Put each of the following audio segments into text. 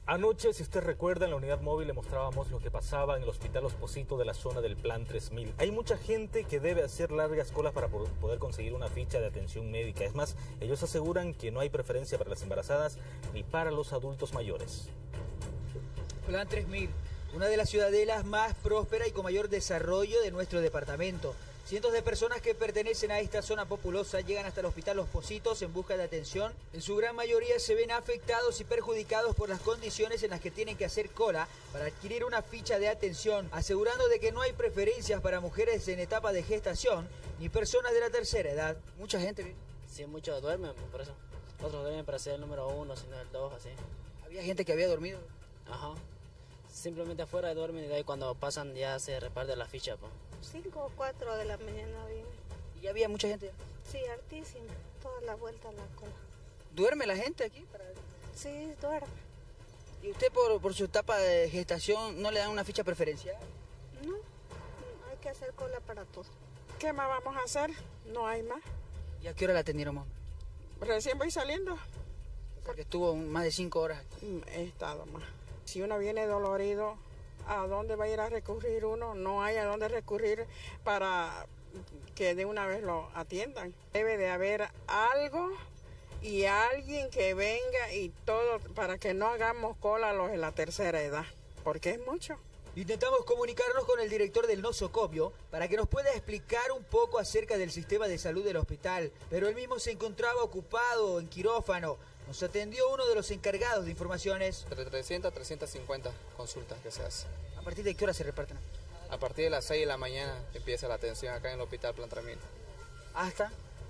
Anoche, si usted recuerda, en la unidad móvil le mostrábamos lo que pasaba en el Hospital Los Pocitos de la zona del Plan 3000. Hay mucha gente que debe hacer largas colas para poder conseguir una ficha de atención médica. Es más, ellos aseguran que no hay preferencia para las embarazadas ni para los adultos mayores. Plan 3000, una de las ciudadelas más prósperas y con mayor desarrollo de nuestro departamento. Cientos de personas que pertenecen a esta zona populosa llegan hasta el Hospital Los Pocitos en busca de atención. En su gran mayoría se ven afectados y perjudicados por las condiciones en las que tienen que hacer cola para adquirir una ficha de atención, asegurando de que no hay preferencias para mujeres en etapa de gestación ni personas de la tercera edad. Mucha gente... Sí, muchos duermen, por eso. Otros duermen para ser el número 1, sino el 2, así. ¿Había gente que había dormido? Ajá. Simplemente afuera duermen y de ahí cuando pasan ya se reparte la ficha, pues. 5 o 4 de la mañana vine. ¿Y había mucha gente? Sí, hartísima. Toda la vuelta a la cola. ¿Duerme la gente aquí? Sí, duerme. ¿Y usted por su etapa de gestación no le dan una ficha preferencial? No, hay que hacer cola para todo. ¿Qué más vamos a hacer? No hay más. ¿Y a qué hora la atendieron, mamá? Recién voy saliendo. Porque estuvo más de 5 horas. He estado más. Si uno viene dolorido, ¿a dónde va a ir a recurrir uno? No hay a dónde recurrir para que de una vez lo atiendan. Debe de haber algo y alguien que venga y todo para que no hagamos cola a los de la tercera edad, porque es mucho. Intentamos comunicarnos con el director del nosocomio para que nos pueda explicar un poco acerca del sistema de salud del hospital, pero él mismo se encontraba ocupado en quirófano. Nos atendió uno de los encargados de informaciones. Entre 300 a 350 consultas que se hacen. ¿A partir de qué hora se reparten? A partir de las 6 de la mañana empieza la atención acá en el Hospital Plan 3000. ¿Hasta?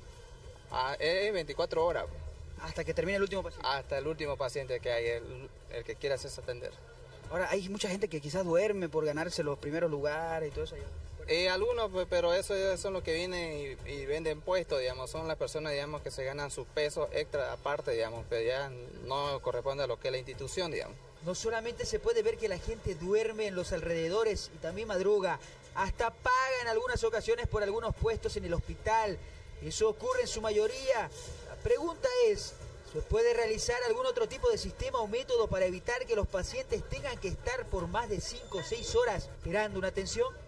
Es 24 horas. ¿Hasta que termine el último paciente? Hasta el último paciente que hay, el que quiera hacerse atender. Ahora, hay mucha gente que quizás duerme por ganarse los primeros lugares y todo eso. Algunos, pero eso son los que vienen y venden puestos, digamos, son las personas, digamos, que se ganan sus pesos extra aparte, digamos, pero ya no corresponde a lo que es la institución, digamos. No solamente se puede ver que la gente duerme en los alrededores y también madruga, hasta paga en algunas ocasiones por algunos puestos en el hospital. Eso ocurre en su mayoría. La pregunta es, ¿se puede realizar algún otro tipo de sistema o método para evitar que los pacientes tengan que estar por más de 5 o 6 horas esperando una atención?